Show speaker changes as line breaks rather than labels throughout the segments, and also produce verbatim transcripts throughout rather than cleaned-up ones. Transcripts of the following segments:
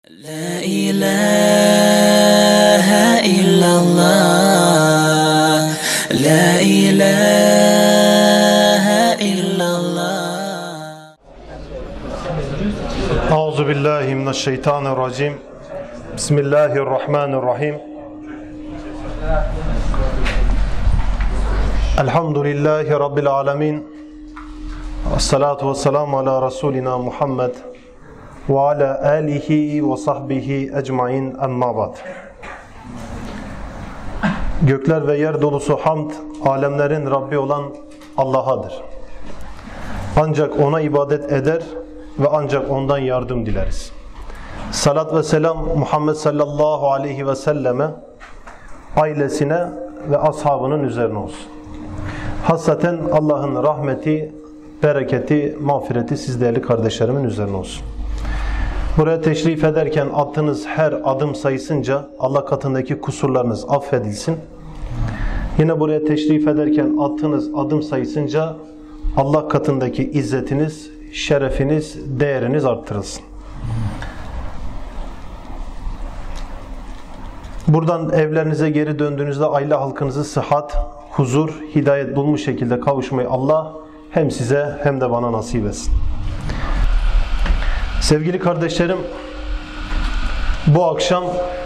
La ilahe illallah, la ilahe illallah.
Euzu billahi mineşşeytanirracim. Bismillahirrahmanirrahim. Elhamdülillahi rabbil alamin. Vessalatu vesselamu ala rasulina Muhammed ve ala alihi ve sahbihi ecmaîn, emma ba'd. Gökler ve yer dolusu hamd, alemlerin Rabbi olan Allah'adır. Ancak ona ibadet eder ve ancak ondan yardım dileriz. Salat ve selam Muhammed sallallahu aleyhi ve selleme, ailesine ve ashabının üzerine olsun. Hasaten Allah'ın rahmeti, bereketi, mağfireti siz değerli kardeşlerimin üzerine olsun. Buraya teşrif ederken attığınız her adım sayısınca Allah katındaki kusurlarınız affedilsin. Yine buraya teşrif ederken attığınız adım sayısınca Allah katındaki izzetiniz, şerefiniz, değeriniz arttırılsın. Buradan evlerinize geri döndüğünüzde aile halkınızı sıhhat, huzur, hidayet bulmuş şekilde kavuşmayı Allah hem size hem de bana nasip etsin. Sevgili kardeşlerim, bu akşam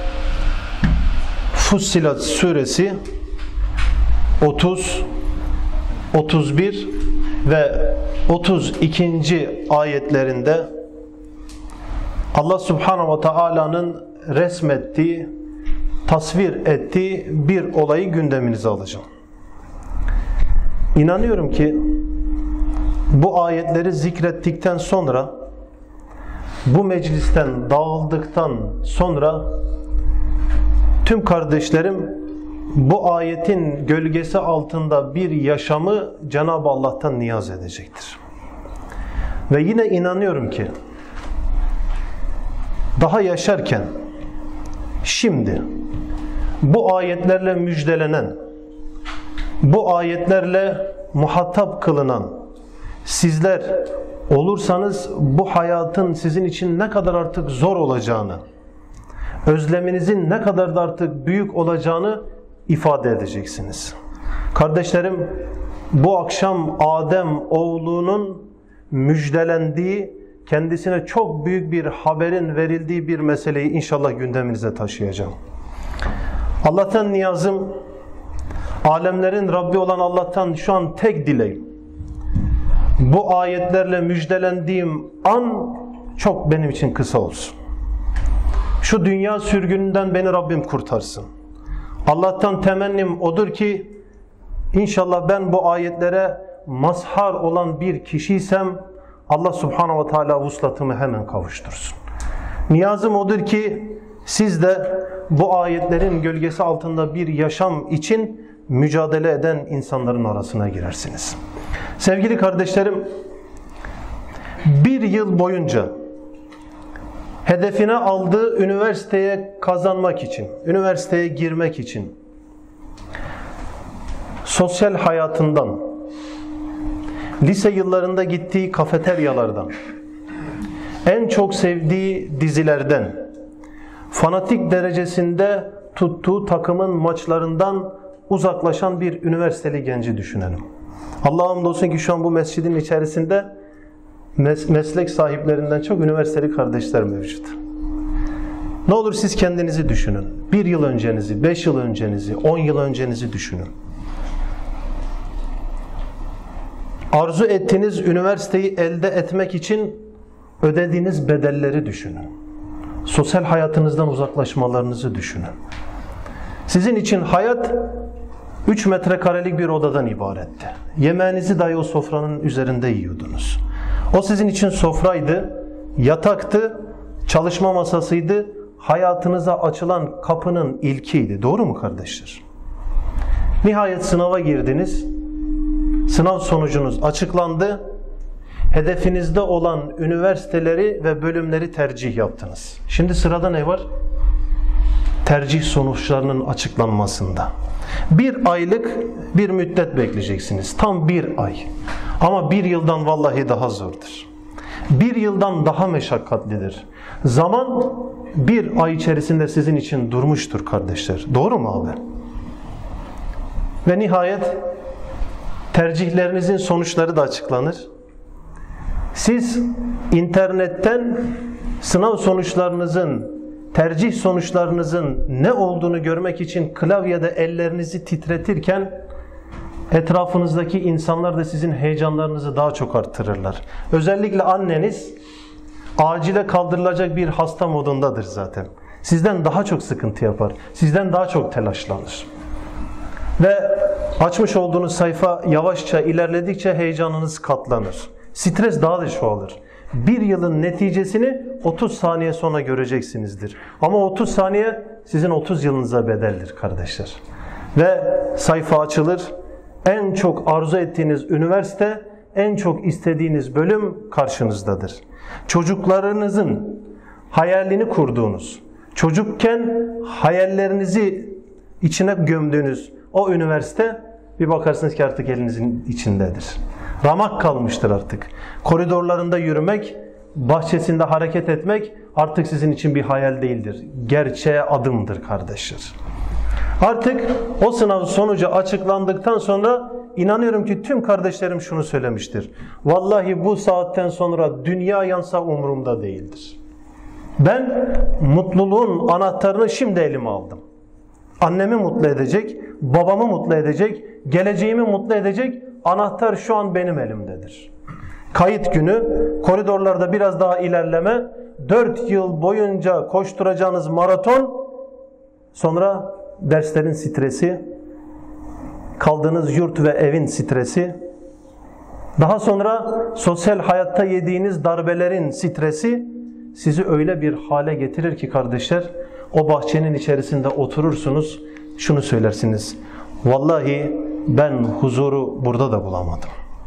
Fussilat suresi otuz, otuz bir ve otuz ikinci ayetlerinde Allah Subhanahu ve Taala'nın resmettiği, tasvir ettiği bir olayı gündeminize alacağım. İnanıyorum ki bu ayetleri zikrettikten sonra, bu meclisten dağıldıktan sonra tüm kardeşlerim bu ayetin gölgesi altında bir yaşamı Cenab-ı Allah'tan niyaz edecektir. Ve yine inanıyorum ki daha yaşarken şimdi bu ayetlerle müjdelenen, bu ayetlerle muhatap kılınan sizler olursanız bu hayatın sizin için ne kadar artık zor olacağını, özleminizin ne kadar da artık büyük olacağını ifade edeceksiniz. Kardeşlerim, bu akşam Adem oğlunun müjdelendiği, kendisine çok büyük bir haberin verildiği bir meseleyi inşallah gündeminize taşıyacağım. Allah'tan niyazım, alemlerin Rabbi olan Allah'tan şu an tek dileğim, bu ayetlerle müjdelendiğim an çok benim için kısa olsun. Şu dünya sürgününden beni Rabbim kurtarsın. Allah'tan temennim odur ki inşallah ben bu ayetlere mazhar olan bir kişiysem Allah Subhanahu ve Teala vuslatımı hemen kavuştursun. Niyazım odur ki siz de bu ayetlerin gölgesi altında bir yaşam için mücadele eden insanların arasına girersiniz. Sevgili kardeşlerim, bir yıl boyunca hedefine aldığı üniversiteye kazanmak için, üniversiteye girmek için sosyal hayatından, lise yıllarında gittiği kafeteryalardan, en çok sevdiği dizilerden, fanatik derecesinde tuttuğu takımın maçlarından uzaklaşan bir üniversiteli genci düşünelim. Allah'a hamdolsun ki şu an bu mescidin içerisinde mes meslek sahiplerinden çok üniversiteli kardeşler mevcut. Ne olur siz kendinizi düşünün. Bir yıl öncenizi, beş yıl öncenizi, on yıl öncenizi düşünün. Arzu ettiğiniz üniversiteyi elde etmek için ödediğiniz bedelleri düşünün. Sosyal hayatınızdan uzaklaşmalarınızı düşünün. Sizin için hayat üç metrekarelik bir odadan ibaretti. Yemeğinizi dahi o sofranın üzerinde yiyordunuz. O sizin için sofraydı, yataktı, çalışma masasıydı, hayatınıza açılan kapının ilkiydi. Doğru mu kardeşler? Nihayet sınava girdiniz, sınav sonucunuz açıklandı, hedefinizde olan üniversiteleri ve bölümleri tercih yaptınız. Şimdi sırada ne var? Tercih sonuçlarının açıklanmasında. Bir aylık bir müddet bekleyeceksiniz. Tam bir ay. Ama bir yıldan vallahi daha zordur. bir yıldan daha meşakkatlidir. Zaman bir ay içerisinde sizin için durmuştur kardeşler. Doğru mu abi? Ve nihayet tercihlerinizin sonuçları da açıklanır. Siz internetten sınav sonuçlarınızın, tercih sonuçlarınızın ne olduğunu görmek için klavyede ellerinizi titretirken etrafınızdaki insanlar da sizin heyecanlarınızı daha çok artırırlar. Özellikle anneniz acile kaldırılacak bir hasta modundadır zaten. Sizden daha çok sıkıntı yapar. Sizden daha çok telaşlanır. Ve açmış olduğunuz sayfa yavaşça ilerledikçe heyecanınız katlanır. Stres daha da çoğalır. Bir yılın neticesini otuz saniye sonra göreceksinizdir. Ama otuz saniye sizin otuz yılınıza bedeldir kardeşler. Ve sayfa açılır. En çok arzu ettiğiniz üniversite, en çok istediğiniz bölüm karşınızdadır. Çocuklarınızın hayalini kurduğunuz, çocukken hayallerinizi içine gömdüğünüz o üniversite bir bakarsınız ki artık elinizin içindedir. Ramak kalmıştır artık. Koridorlarında yürümek, bahçesinde hareket etmek artık sizin için bir hayal değildir. Gerçeğe adımdır kardeşler. Artık o sınav sonucu açıklandıktan sonra inanıyorum ki tüm kardeşlerim şunu söylemiştir. Vallahi bu saatten sonra dünya yansa umurumda değildir. Ben mutluluğun anahtarını şimdi elime aldım. Annemi mutlu edecek, babamı mutlu edecek, geleceğimi mutlu edecek anahtar şu an benim elimdedir. Kayıt günü, koridorlarda biraz daha ilerleme, dört yıl boyunca koşturacağınız maraton, sonra derslerin stresi, kaldığınız yurt ve evin stresi, daha sonra sosyal hayatta yediğiniz darbelerin stresi sizi öyle bir hale getirir ki kardeşler, o bahçenin içerisinde oturursunuz, şunu söylersiniz. Vallahi ben huzuru burada da bulamadım.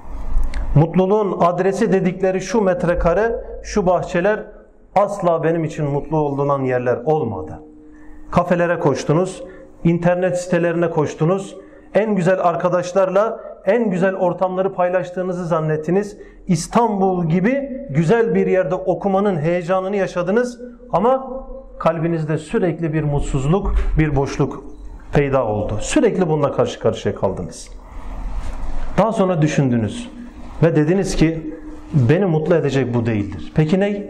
Mutluluğun adresi dedikleri şu metrekare, şu bahçeler asla benim için mutlu olunan yerler olmadı. Kafelere koştunuz, internet sitelerine koştunuz, en güzel arkadaşlarla en güzel ortamları paylaştığınızı zannettiniz. İstanbul gibi güzel bir yerde okumanın heyecanını yaşadınız ama kalbinizde sürekli bir mutsuzluk, bir boşluk peyda oldu. Sürekli bununla karşı karşıya kaldınız. Daha sonra düşündünüz ve dediniz ki beni mutlu edecek bu değildir. Peki ne?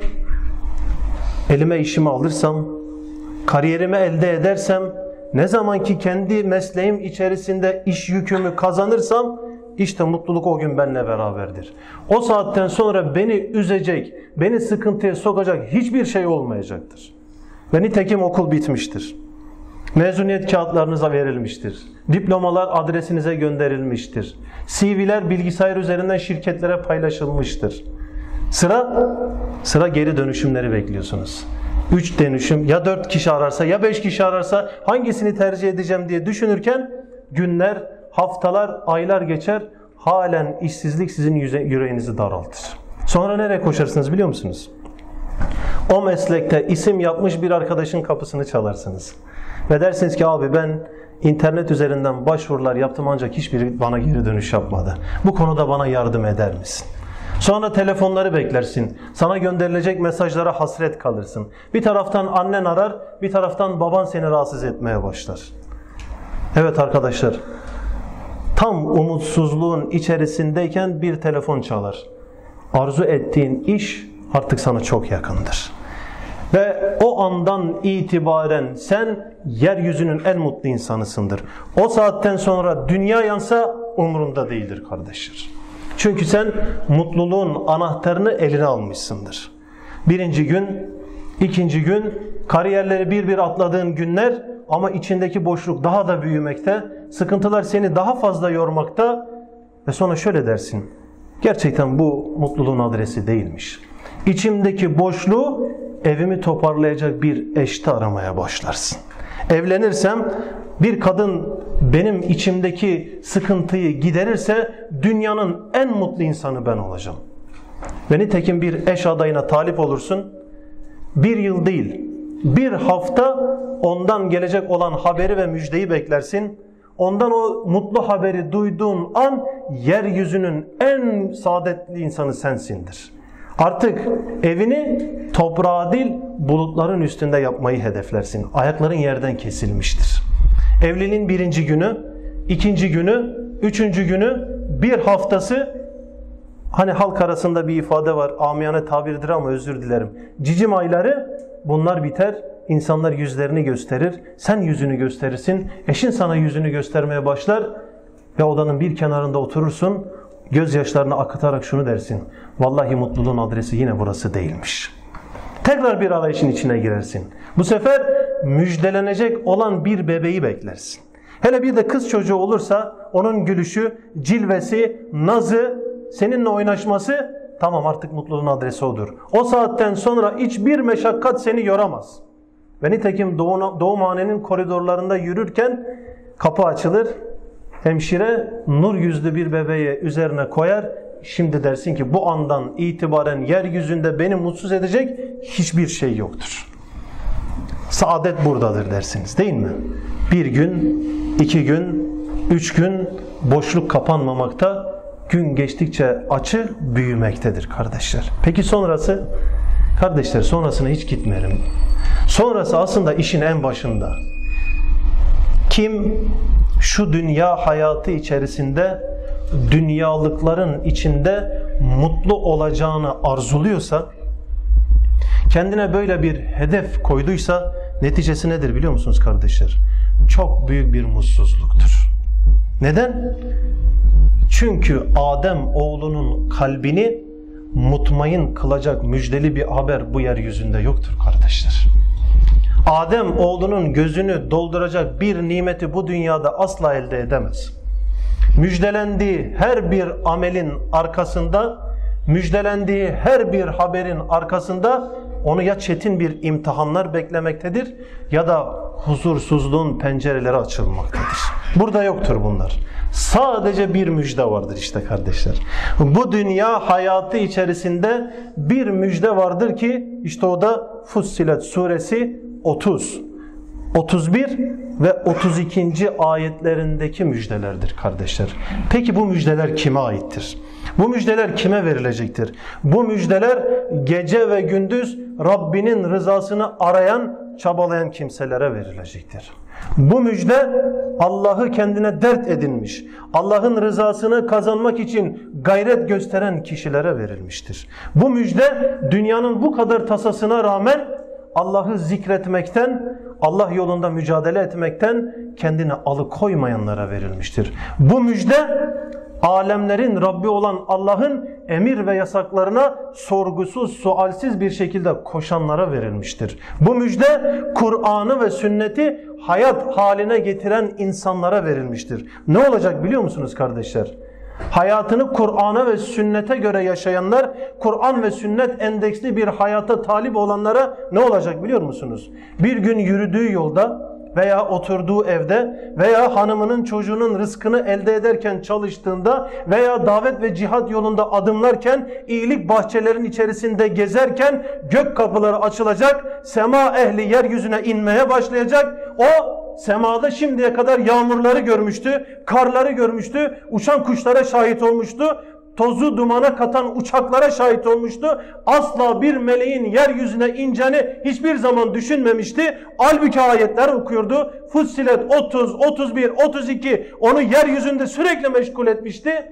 Elime işimi alırsam, kariyerimi elde edersem, ne zaman ki kendi mesleğim içerisinde iş yükümü kazanırsam işte mutluluk o gün benimle beraberdir. O saatten sonra beni üzecek, beni sıkıntıya sokacak hiçbir şey olmayacaktır. Ve nitekim okul bitmiştir. Mezuniyet kağıtlarınıza verilmiştir. Diplomalar adresinize gönderilmiştir. C V'ler bilgisayar üzerinden şirketlere paylaşılmıştır. Sıra, sıra geri dönüşümleri bekliyorsunuz. Üç dönüşüm, ya dört kişi ararsa ya beş kişi ararsa hangisini tercih edeceğim diye düşünürken günler, haftalar, aylar geçer. Halen işsizlik sizin yüreğinizi daraltır. Sonra nereye koşarsınız biliyor musunuz? O meslekte isim yapmış bir arkadaşın kapısını çalarsınız. Ve dersiniz ki abi ben internet üzerinden başvurular yaptım ancak hiçbiri bana geri dönüş yapmadı. Bu konuda bana yardım eder misin? Sonra telefonları beklersin. Sana gönderilecek mesajlara hasret kalırsın. Bir taraftan annen arar, bir taraftan baban seni rahatsız etmeye başlar. Evet arkadaşlar, tam umutsuzluğun içerisindeyken bir telefon çalar. Arzu ettiğin iş artık sana çok yakındır. Ve o andan itibaren sen yeryüzünün en mutlu insanısındır. O saatten sonra dünya yansa umurunda değildir kardeşler. Çünkü sen mutluluğun anahtarını eline almışsındır. Birinci gün, ikinci gün, kariyerleri bir bir atladığın günler ama içindeki boşluk daha da büyümekte, sıkıntılar seni daha fazla yormakta ve sonra şöyle dersin, gerçekten bu mutluluğun adresi değilmiş. İçimdeki boşluğu evimi toparlayacak bir eşte aramaya başlarsın. Evlenirsem bir kadın benim içimdeki sıkıntıyı giderirse dünyanın en mutlu insanı ben olacağım. Ve nitekim bir eş adayına talip olursun. Bir yıl değil, bir hafta ondan gelecek olan haberi ve müjdeyi beklersin. Ondan o mutlu haberi duyduğun an yeryüzünün en saadetli insanı sensindir. Artık evini toprağa değil bulutların üstünde yapmayı hedeflersin. Ayakların yerden kesilmiştir. Evliliğin birinci günü, ikinci günü, üçüncü günü, bir haftası, hani halk arasında bir ifade var, amiyane tabirdir ama özür dilerim. Cicim ayları, bunlar biter. İnsanlar yüzlerini gösterir. Sen yüzünü gösterirsin. Eşin sana yüzünü göstermeye başlar ve odanın bir kenarında oturursun. Gözyaşlarını akıtarak şunu dersin: vallahi mutluluğun adresi yine burası değilmiş. Tekrar bir arayışın içine girersin. Bu sefer müjdelenecek olan bir bebeği beklersin. Hele bir de kız çocuğu olursa onun gülüşü, cilvesi, nazı, seninle oynaşması, tamam artık mutluluğun adresi odur. O saatten sonra hiçbir meşakkat seni yoramaz. Ve nitekim doğum, doğumhanenin koridorlarında yürürken kapı açılır. Hemşire nur yüzlü bir bebeği üzerine koyar. Şimdi dersin ki bu andan itibaren yeryüzünde beni mutsuz edecek hiçbir şey yoktur. Saadet buradadır dersiniz, değil mi? Bir gün, iki gün, üç gün boşluk kapanmamakta, gün geçtikçe açı büyümektedir kardeşler. Peki sonrası? Kardeşler, sonrasına hiç gitmeyelim. Sonrası aslında işin en başında. Kim şu dünya hayatı içerisinde, dünyalıkların içinde mutlu olacağını arzuluyorsa, kendine böyle bir hedef koyduysa, neticesi nedir biliyor musunuz kardeşler? Çok büyük bir mutsuzluktur. Neden? Çünkü Adem oğlunun kalbini mutmain kılacak müjdeli bir haber bu yeryüzünde yoktur kardeşler. Adem oğlunun gözünü dolduracak bir nimeti bu dünyada asla elde edemez. Müjdelendiği her bir amelin arkasında, müjdelendiği her bir haberin arkasında onu ya çetin bir imtihanlar beklemektedir ya da huzursuzluğun pencereleri açılmaktadır. Burada yoktur bunlar. Sadece bir müjde vardır işte kardeşler. Bu dünya hayatı içerisinde bir müjde vardır ki işte o da Fussilet suresi otuz, otuz bir ve otuz ikinci ayetlerindeki müjdelerdir kardeşler. Peki bu müjdeler kime aittir? Bu müjdeler kime verilecektir? Bu müjdeler gece ve gündüz Rabbinin rızasını arayan, çabalayan kimselere verilecektir. Bu müjde Allah'ı kendine dert edinmiş, Allah'ın rızasını kazanmak için gayret gösteren kişilere verilmiştir. Bu müjde dünyanın bu kadar tasasına rağmen Allah'ı zikretmekten, Allah yolunda mücadele etmekten kendini alıkoymayanlara verilmiştir. Bu müjde alemlerin Rabbi olan Allah'ın emir ve yasaklarına sorgusuz, sualsiz bir şekilde koşanlara verilmiştir. Bu müjde Kur'an'ı ve sünneti hayat haline getiren insanlara verilmiştir. Ne olacak biliyor musunuz kardeşler? Hayatını Kur'an'a ve sünnete göre yaşayanlar, Kur'an ve sünnet endeksli bir hayata talip olanlara ne olacak biliyor musunuz? Bir gün yürüdüğü yolda veya oturduğu evde veya hanımının çocuğunun rızkını elde ederken çalıştığında veya davet ve cihat yolunda adımlarken, iyilik bahçelerin içerisinde gezerken gök kapıları açılacak, sema ehli yeryüzüne inmeye başlayacak. O semada şimdiye kadar yağmurları görmüştü, karları görmüştü, uçan kuşlara şahit olmuştu, tozu dumana katan uçaklara şahit olmuştu. Asla bir meleğin yeryüzüne ineceğini hiçbir zaman düşünmemişti. Halbuki ayetler okuyordu. Fussilet otuz, otuz bir, otuz iki onu yeryüzünde sürekli meşgul etmişti.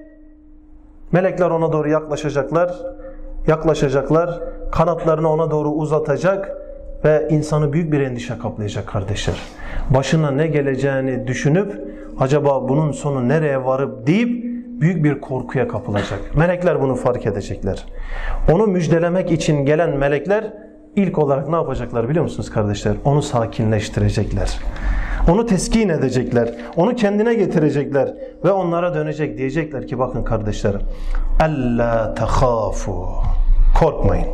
Melekler ona doğru yaklaşacaklar, yaklaşacaklar, kanatlarını ona doğru uzatacak ve insanı büyük bir endişe kaplayacak kardeşler. Başına ne geleceğini düşünüp acaba bunun sonu nereye varıp deyip büyük bir korkuya kapılacak. Melekler bunu fark edecekler. Onu müjdelemek için gelen melekler ilk olarak ne yapacaklar biliyor musunuz kardeşler? Onu sakinleştirecekler. Onu teskin edecekler. Onu kendine getirecekler. Ve onlara dönecek. Diyecekler ki bakın kardeşlerim. Ella tehafu. Korkmayın.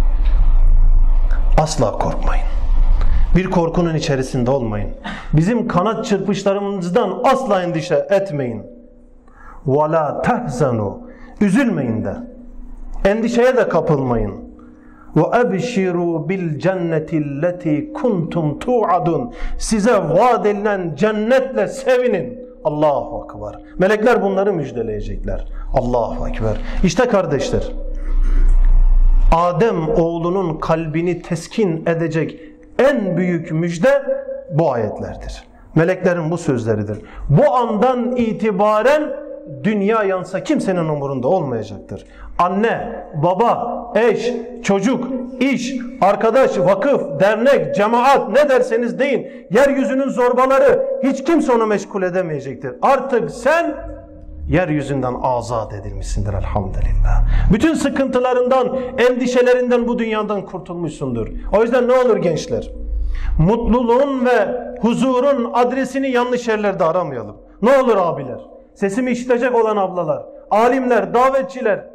Asla korkmayın. Bir korkunun içerisinde olmayın. Bizim kanat çırpışlarımızdan asla endişe etmeyin. وَلَا تَحْزَنُوا Üzülmeyin de. Endişeye de kapılmayın. وَأَبْشِرُوا بِالْجَنَّةِ الَّتِي كُنْتُمْ تُوعَدُونَ Size vaat edilen cennetle sevinin. Allahu Ekber. Melekler bunları müjdeleyecekler. Allahu Ekber. İşte kardeşler, Adem oğlunun kalbini teskin edecek en büyük müjde bu ayetlerdir. Meleklerin bu sözleridir. Bu andan itibaren dünya yansa kimsenin umurunda olmayacaktır. Anne, baba, eş, çocuk, iş, arkadaş, vakıf, dernek, cemaat ne derseniz deyin. Yeryüzünün zorbaları hiç kimse onu meşgul edemeyecektir. Artık sen yeryüzünden azat edilmişsindir elhamdülillah. Bütün sıkıntılarından, endişelerinden bu dünyadan kurtulmuşsundur. O yüzden ne olur gençler? Mutluluğun ve huzurun adresini yanlış yerlerde aramayalım. Ne olur abiler? Sesimi işitecek olan ablalar, alimler, davetçiler.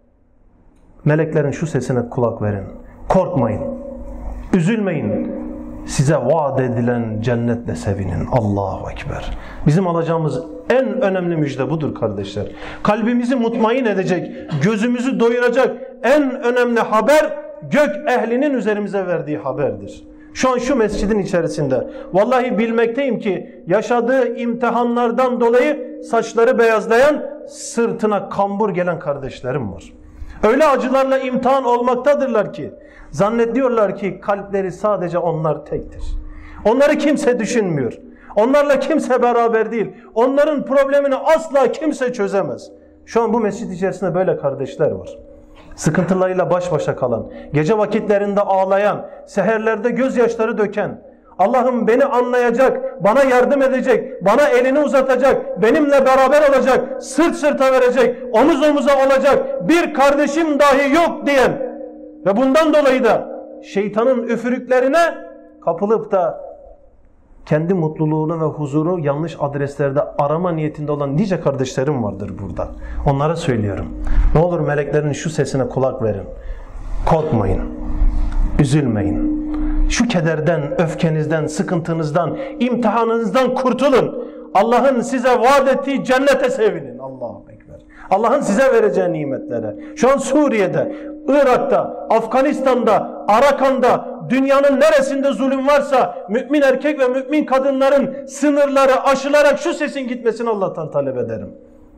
Meleklerin şu sesine kulak verin. Korkmayın. Üzülmeyin. Size vaat edilen cennetle sevinin. Allahu Ekber. Bizim alacağımız en önemli müjde budur kardeşler. Kalbimizi mutmain edecek, gözümüzü doyuracak en önemli haber gök ehlinin üzerimize verdiği haberdir. Şu an şu mescidin içerisinde vallahi bilmekteyim ki yaşadığı imtihanlardan dolayı saçları beyazlayan, sırtına kambur gelen kardeşlerim var. Öyle acılarla imtihan olmaktadırlar ki zannediyorlar ki kalpleri sadece onlar tektir. Onları kimse düşünmüyor. Onlarla kimse beraber değil. Onların problemini asla kimse çözemez. Şu an bu mescid içerisinde böyle kardeşler var. Sıkıntılarıyla baş başa kalan, gece vakitlerinde ağlayan, seherlerde gözyaşları döken, Allah'ım beni anlayacak, bana yardım edecek, bana elini uzatacak, benimle beraber olacak, sırt sırta verecek, omuz omuza olacak bir kardeşim dahi yok diyen ve bundan dolayı da şeytanın üfürüklerine kapılıp da kendi mutluluğunu ve huzuru yanlış adreslerde arama niyetinde olan nice kardeşlerim vardır burada. Onlara söylüyorum. Ne olur meleklerin şu sesine kulak verin. Korkmayın. Üzülmeyin. Şu kederden, öfkenizden, sıkıntınızdan, imtihanınızdan kurtulun. Allah'ın size vaat ettiği cennete sevinin. Allahu Ekber. Allah'ın size vereceği nimetlere. Şu an Suriye'de, Irak'ta, Afganistan'da, Arakan'da, dünyanın neresinde zulüm varsa mümin erkek ve mümin kadınların sınırları aşılarak şu sesin gitmesini Allah'tan talep ederim.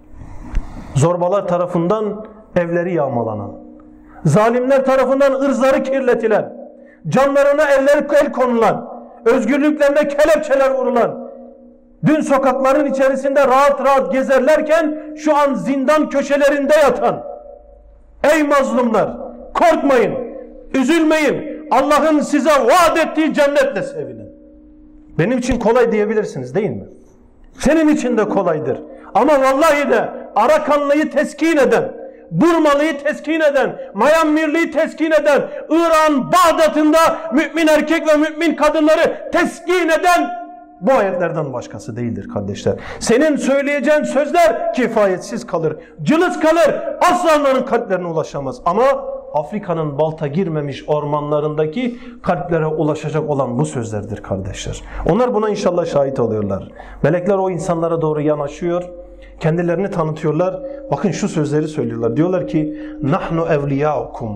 Zorbalar tarafından evleri yağmalanan, zalimler tarafından ırzları kirletilen, canlarına eller el konulan, özgürlüklerine kelepçeler vurulan, dün sokakların içerisinde rahat rahat gezerlerken şu an zindan köşelerinde yatan, ey mazlumlar korkmayın, üzülmeyin, Allah'ın size vaat ettiği cennetle sevinin. Benim için kolay diyebilirsiniz değil mi? Senin için de kolaydır. Ama vallahi de Arakanlıyı teskin eden, Burmalıyı teskin eden, Myanmarlıyı teskin eden, İran Bağdat'ında mümin erkek ve mümin kadınları teskin eden bu ayetlerden başkası değildir kardeşler. Senin söyleyeceğin sözler kifayetsiz kalır, cılız kalır, asla onların kalplerine ulaşamaz. Ama Afrika'nın balta girmemiş ormanlarındaki kalplere ulaşacak olan bu sözlerdir kardeşler. Onlar buna inşallah şahit oluyorlar. Melekler o insanlara doğru yanaşıyor, kendilerini tanıtıyorlar. Bakın şu sözleri söylüyorlar. Diyorlar ki nahnu evliyaukum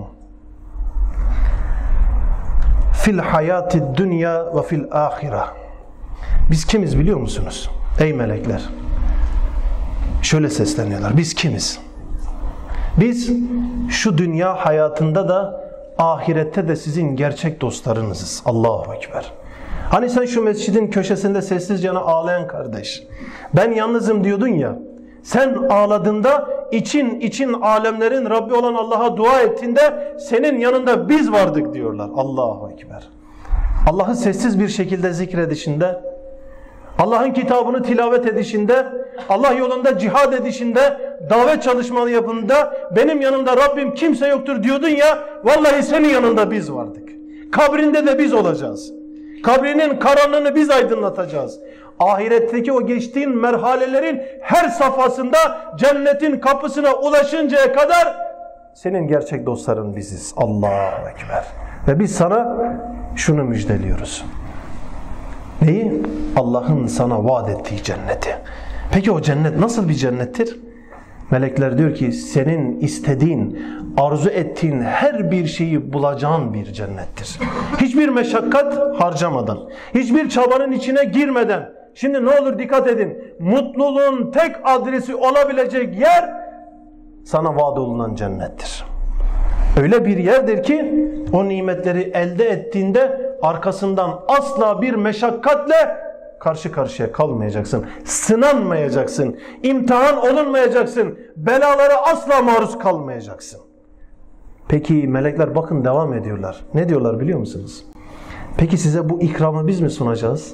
fil hayati dünya ve fil ahire. Biz kimiz biliyor musunuz? Ey melekler. Şöyle sesleniyorlar. Biz kimiz? Biz şu dünya hayatında da ahirette de sizin gerçek dostlarınızız. Allahu Ekber. Hani sen şu mescidin köşesinde sessizce ağlayan kardeş, ben yalnızım diyordun ya, sen ağladığında için için alemlerin Rabbi olan Allah'a dua ettiğinde senin yanında biz vardık diyorlar. Allahu Ekber. Allah'ı sessiz bir şekilde zikredişinde, Allah'ın kitabını tilavet edişinde, Allah yolunda cihad edişinde, davet çalışmaları yapında benim yanımda Rabbim kimse yoktur diyordun ya, vallahi senin yanında biz vardık. Kabrinde de biz olacağız. Kabrinin karanlığını biz aydınlatacağız. Ahiretteki o geçtiğin merhalelerin her safhasında cennetin kapısına ulaşıncaya kadar senin gerçek dostların biziz. Allahu Ekber. Ve biz sana şunu müjdeliyoruz. Neyi? Allah'ın sana vaat ettiği cenneti. Peki o cennet nasıl bir cennettir? Melekler diyor ki senin istediğin, arzu ettiğin her bir şeyi bulacağın bir cennettir. Hiçbir meşakkat harcamadan, hiçbir çabanın içine girmeden. Şimdi ne olur dikkat edin. Mutluluğun tek adresi olabilecek yer sana vaat olunan cennettir. Öyle bir yerdir ki o nimetleri elde ettiğinde arkasından asla bir meşakkatle karşı karşıya kalmayacaksın. Sınanmayacaksın. İmtihan olunmayacaksın. Belalara asla maruz kalmayacaksın. Peki melekler bakın devam ediyorlar. Ne diyorlar biliyor musunuz? Peki size bu ikramı biz mi sunacağız?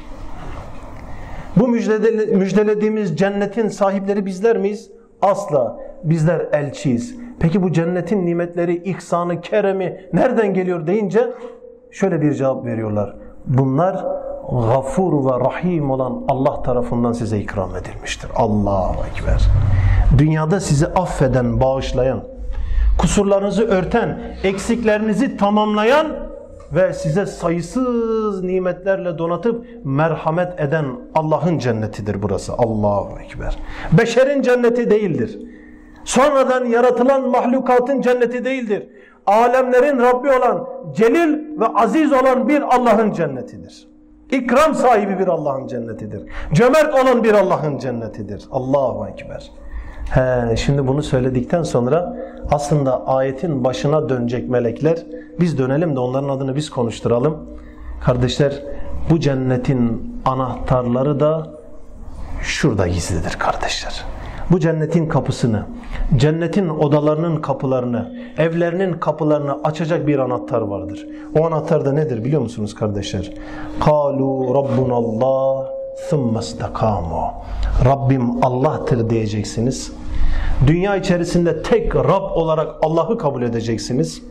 Bu müjdele, müjdelediğimiz cennetin sahipleri bizler miyiz? Asla. Bizler elçiyiz. Peki bu cennetin nimetleri, ihsanı, keremi nereden geliyor deyince şöyle bir cevap veriyorlar. Bunlar Gafur ve Rahim olan Allah tarafından size ikram edilmiştir. Allahu Ekber. Dünyada sizi affeden, bağışlayan, kusurlarınızı örten, eksiklerinizi tamamlayan ve size sayısız nimetlerle donatıp merhamet eden Allah'ın cennetidir burası. Allahu Ekber. Beşerin cenneti değildir. Sonradan yaratılan mahlukatın cenneti değildir. Alemlerin Rabbi olan, celil ve aziz olan bir Allah'ın cennetidir. İkram sahibi bir Allah'ın cennetidir. Cömert olan bir Allah'ın cennetidir. Allahu Ekber. He, şimdi bunu söyledikten sonra aslında ayetin başına dönecek melekler, biz dönelim de onların adını biz konuşturalım. Kardeşler, bu cennetin anahtarları da şurada gizlidir kardeşler. Bu cennetin kapısını, cennetin odalarının kapılarını, evlerinin kapılarını açacak bir anahtar vardır. O anahtar da nedir biliyor musunuz kardeşler? قَالُوا رَبُّنَ اللّٰهِ ثُمَّ اسْتَقَامُوا Rabbim Allah'tır diyeceksiniz. Dünya içerisinde tek Rab olarak Allah'ı kabul edeceksiniz.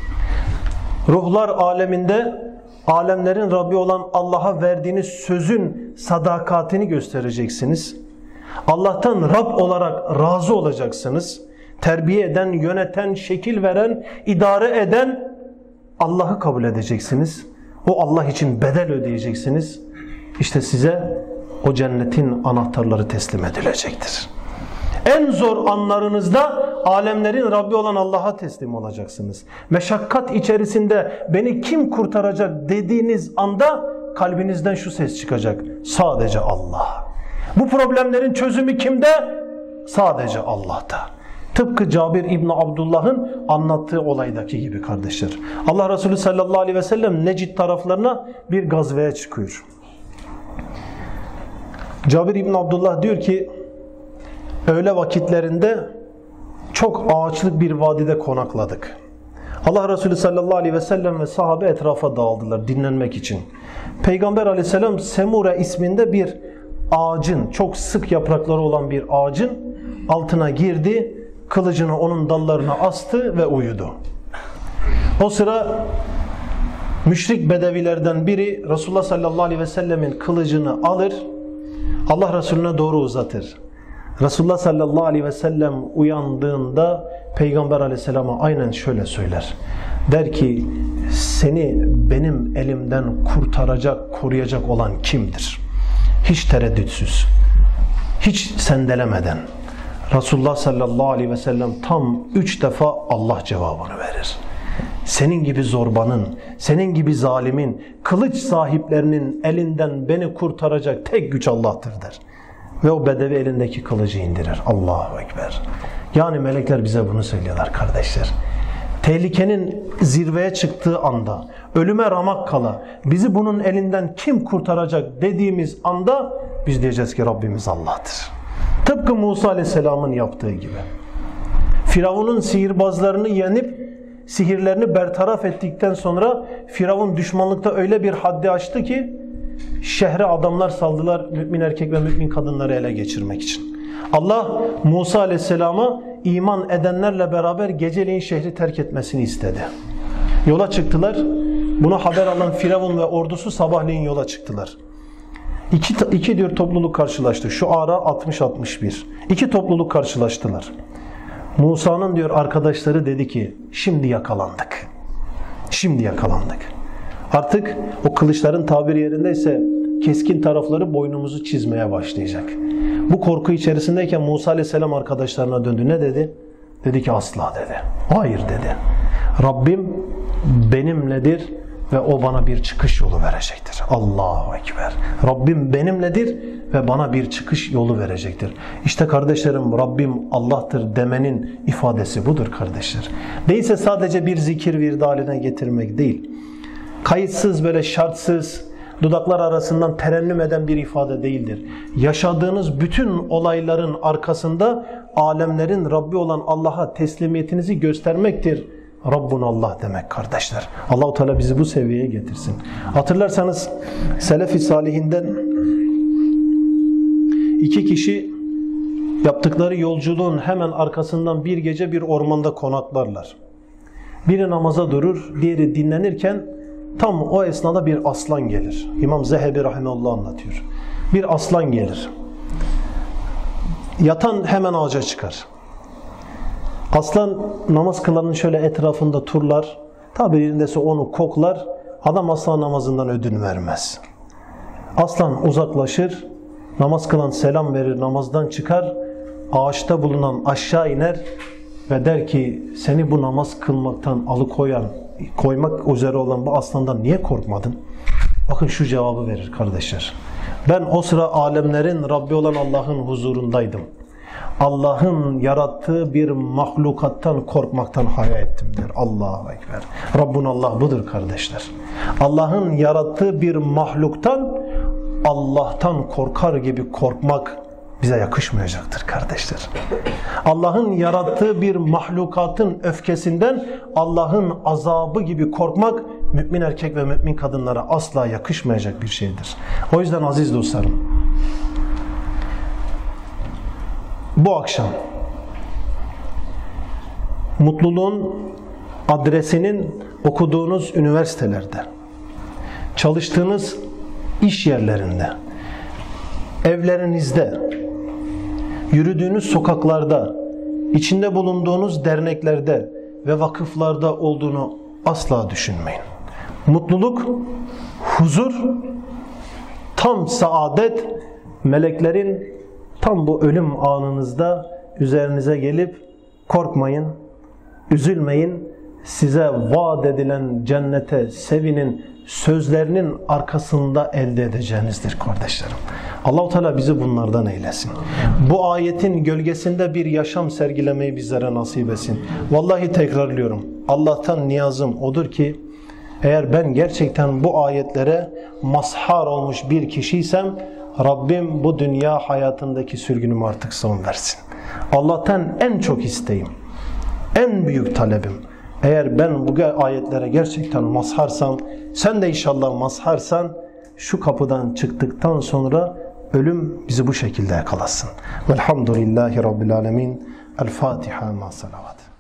Ruhlar aleminde alemlerin Rabbi olan Allah'a verdiğiniz sözün sadakatini göstereceksiniz. Allah'tan Rab olarak razı olacaksınız. Terbiye eden, yöneten, şekil veren, idare eden Allah'ı kabul edeceksiniz. O Allah için bedel ödeyeceksiniz. İşte size o cennetin anahtarları teslim edilecektir. En zor anlarınızda alemlerin Rabbi olan Allah'a teslim olacaksınız. Meşakkat içerisinde beni kim kurtaracak dediğiniz anda kalbinizden şu ses çıkacak. Sadece Allah. Bu problemlerin çözümü kimde? Sadece Allah'ta. Tıpkı Cabir İbni Abdullah'ın anlattığı olaydaki gibi kardeşler. Allah Resulü sallallahu aleyhi ve sellem Necid taraflarına bir gazveye çıkıyor. Cabir İbni Abdullah diyor ki, öğle vakitlerinde çok ağaçlık bir vadide konakladık. Allah Resulü sallallahu aleyhi ve sellem ve sahabe etrafa dağıldılar dinlenmek için. Peygamber aleyhisselam Semure isminde bir ağacın, çok sık yaprakları olan bir ağacın altına girdi, kılıcını onun dallarına astı ve uyudu. O sıra müşrik bedevilerden biri Resulullah sallallahu aleyhi ve sellemin kılıcını alır, Allah Resulüne doğru uzatır. Resulullah sallallahu aleyhi ve sellem uyandığında Peygamber aleyhisselama aynen şöyle söyler. Der ki, seni benim elimden kurtaracak, koruyacak olan kimdir? Hiç tereddütsüz, hiç sendelemeden Resulullah sallallahu aleyhi ve sellem tam üç defa Allah cevabını verir. Senin gibi zorbanın, senin gibi zalimin, kılıç sahiplerinin elinden beni kurtaracak tek güç Allah'tır der. Ve o bedevi elindeki kılıcı indirir. Allahu Ekber. Yani melekler bize bunu söylüyorlar kardeşler. Tehlikenin zirveye çıktığı anda, ölüme ramak kala, bizi bunun elinden kim kurtaracak dediğimiz anda biz diyeceğiz ki Rabbimiz Allah'tır. Tıpkı Musa Aleyhisselam'ın yaptığı gibi. Firavun'un sihirbazlarını yenip sihirlerini bertaraf ettikten sonra Firavun düşmanlıkta öyle bir haddi aştı ki şehre adamlar saldılar mümin erkek ve mümin kadınları ele geçirmek için. Allah Musa Aleyhisselam'a iman edenlerle beraber geceleyin şehri terk etmesini istedi. Yola çıktılar. Buna haber alan Firavun ve ordusu sabahleyin yola çıktılar. İki, iki diyor topluluk karşılaştı. Şu ara altmış altmış bir. İki topluluk karşılaştılar. Musa'nın diyor arkadaşları dedi ki şimdi yakalandık. Şimdi yakalandık. Artık o kılıçların tabiri yerindeyse keskin tarafları boynumuzu çizmeye başlayacak. Bu korku içerisindeyken Musa Aleyhisselam arkadaşlarına döndü. Ne dedi? Dedi ki asla dedi. Hayır dedi. Rabbim benimledir ve o bana bir çıkış yolu verecektir. Allahu Ekber. Rabbim benimledir ve bana bir çıkış yolu verecektir. İşte kardeşlerim, Rabbim Allah'tır demenin ifadesi budur kardeşler. Değilse sadece bir zikir virdi haline getirmek değil. Kayıtsız, böyle şartsız, dudaklar arasından terennüm eden bir ifade değildir. Yaşadığınız bütün olayların arkasında alemlerin Rabbi olan Allah'a teslimiyetinizi göstermektir. Rabbun Allah demek kardeşler. Allah-u Teala bizi bu seviyeye getirsin. Hatırlarsanız Selef-i Salihinden iki kişi yaptıkları yolculuğun hemen arkasından bir gece bir ormanda konaklarlar. Biri namaza durur, diğeri dinlenirken tam o esnada bir aslan gelir. İmam Zehebi rahimehullah anlatıyor. Bir aslan gelir. Yatan hemen ağaca çıkar. Aslan namaz kılanın şöyle etrafında turlar. Tabirindeyse onu koklar. Adam asla namazından ödün vermez. Aslan uzaklaşır. Namaz kılan selam verir, namazdan çıkar. Ağaçta bulunan aşağı iner ve der ki seni bu namaz kılmaktan alıkoyan, koymak üzere olan bu aslandan niye korkmadın? Bakın şu cevabı verir kardeşler. Ben o sıra alemlerin Rabbi olan Allah'ın huzurundaydım. Allah'ın yarattığı bir mahlukattan korkmaktan haya ettim der. Allahu Ekber. Rabbun Allah budur kardeşler. Allah'ın yarattığı bir mahluktan Allah'tan korkar gibi korkmak bize yakışmayacaktır kardeşler. Allah'ın yarattığı bir mahlukatın öfkesinden Allah'ın azabı gibi korkmak mümin erkek ve mümin kadınlara asla yakışmayacak bir şeydir. O yüzden aziz dostlarım, bu akşam mutluluğun adresinin okuduğunuz üniversitelerde, çalıştığınız iş yerlerinde, evlerinizde, yürüdüğünüz sokaklarda, içinde bulunduğunuz derneklerde ve vakıflarda olduğunu asla düşünmeyin. Mutluluk, huzur, tam saadet, meleklerin tam bu ölüm anınızda üzerinize gelip korkmayın, üzülmeyin, size vaat edilen cennete sevinin sözlerinin arkasında elde edeceğinizdir kardeşlerim. Allah-u Teala bizi bunlardan eylesin. Bu ayetin gölgesinde bir yaşam sergilemeyi bizlere nasip etsin. Vallahi tekrarlıyorum. Allah'tan niyazım odur ki eğer ben gerçekten bu ayetlere mazhar olmuş bir kişiysem Rabbim bu dünya hayatındaki sürgünümü artık son versin. Allah'tan en çok isteğim, en büyük talebim, eğer ben bu ayetlere gerçekten mazharsam, sen de inşallah mazharsan, şu kapıdan çıktıktan sonra ölüm bizi bu şekilde yakalasın. Velhamdülillahi Rabbil Alemin. El Fatiha ma salavat.